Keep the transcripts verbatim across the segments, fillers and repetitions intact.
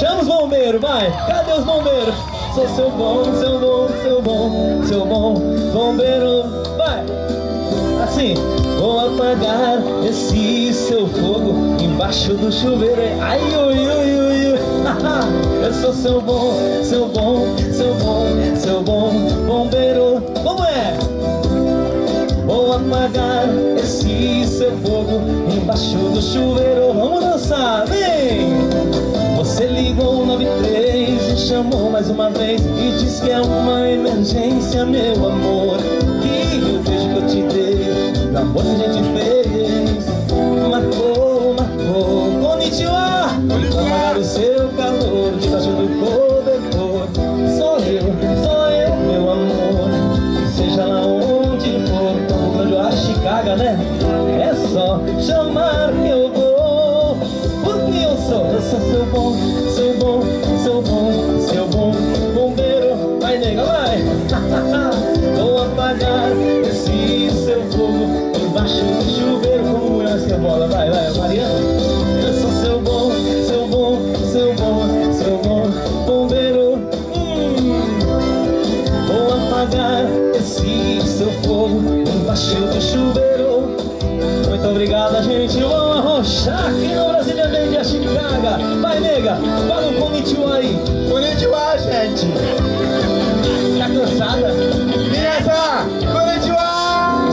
Chama os bombeiros, vai! Cadê os bombeiros? Sou seu bom, seu bom, seu bom, seu bom bombeiro, vai! Assim, vou apagar esse seu fogo embaixo do chuveiro. Ai, ui, ui, ui, ui. Eu sou seu bom, seu bom, seu bom, seu bom bombeiro. Como é? Vou apagar esse seu fogo embaixo do chuveiro. Vamos dançar, vem! Você ligou nove três e chamou mais uma vez e diz que é uma emergência, meu amor. Que o beijo que eu te dei, o amor que a gente fez, marcou, marcou. Konnichiwa! Apagar o seu calor debaixo do cobertor. Sou eu, sou eu, meu amor. Seja lá onde for, Campo Grande ou Chicago, né? É só chamar que eu vou. Porque eu sou, eu sou seu bom, seu bom, seu bom, seu bom bombeiro. Vai, nega, vai! Vou apagar esse seu fogo embaixo do chuveiro. Como é essa bola? Vai, vai, Mariana. Eu sou seu bom, seu bom, seu bom, seu bom bombeiro. Hum. Vou apagar esse seu fogo embaixo do chuveiro. Muito obrigado, gente. Vamos arrochar aqui no Brasília Band a Chicago. Vai, nega, fala um konnichiwa aí. Konnichiwa, gente. Tá cansada? Beleza? Konnichiwa.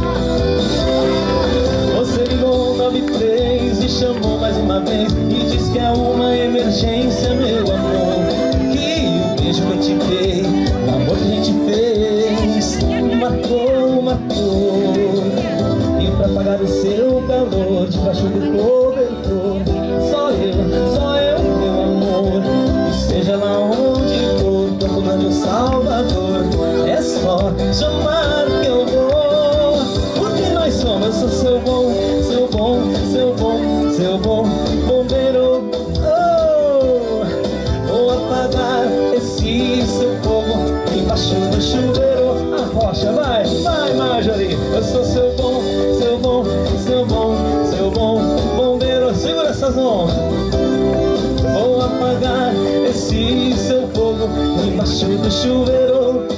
Você ligou nove três e chamou mais uma vez e diz que é uma emergência, meu amor. Que o beijo que eu te dei, o amor que a gente fez, marcou, marcou. E pra apagar o seu calor debaixo do cobertor, só eu, só eu, meu amor. E seja lá onde for, Campo Grande ou Salvador, é só chamar que eu vou. Porque nós somos, eu sou seu bom, seu bom, seu bom, seu bom bombeiro. Oh, vou apagar esse seu fogo embaixo do chuveiro. A rocha, vai, vai, Marjorie. Eu sou seu bom, seu bom, seu bom, seu bom bombeiro. Segura essas mãos. Vou apagar esse seu fogo embaixo do chuveiro.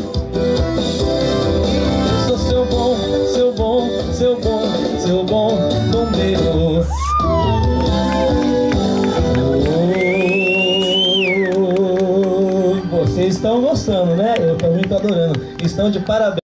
Eu sou seu bom, seu bom, seu bom, seu bom bombeiro. Oh, vocês estão gostando, né? Eu também tô adorando. Estão de parabéns.